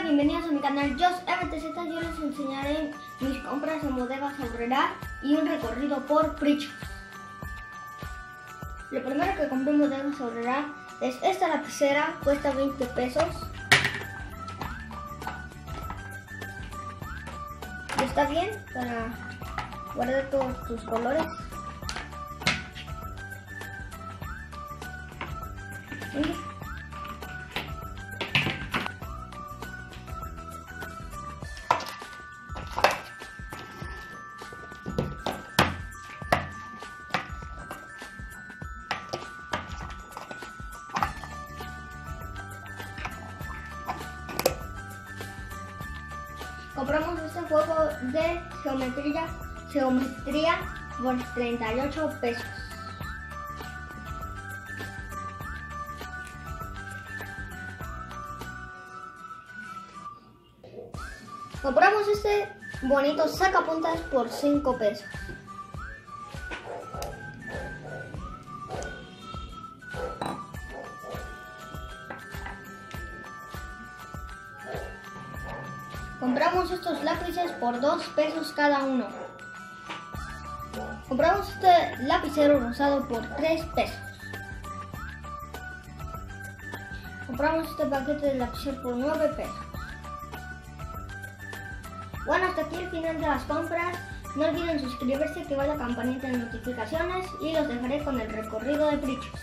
bienvenidos a mi canal Just MTZ. Yo les enseñaré mis compras en Bodegas Aurrerá y un recorrido por Prichos. Lo primero que compré en Bodegas Aurrerá es esta lapicera, cuesta 20 pesos. Está bien para guardar todos tus colores. Compramos este juego de geometría por 38 pesos. Compramos este bonito sacapuntas por 5 pesos. Compramos estos lápices por 2 pesos cada uno. Compramos este lapicero rosado por 3 pesos. Compramos este paquete de lapicero por 9 pesos. Bueno, hasta aquí el final de las compras. No olviden suscribirse, activar la campanita de notificaciones y los dejaré con el recorrido de Prichos.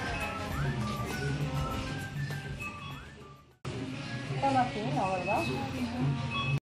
Están aquí, la verdad.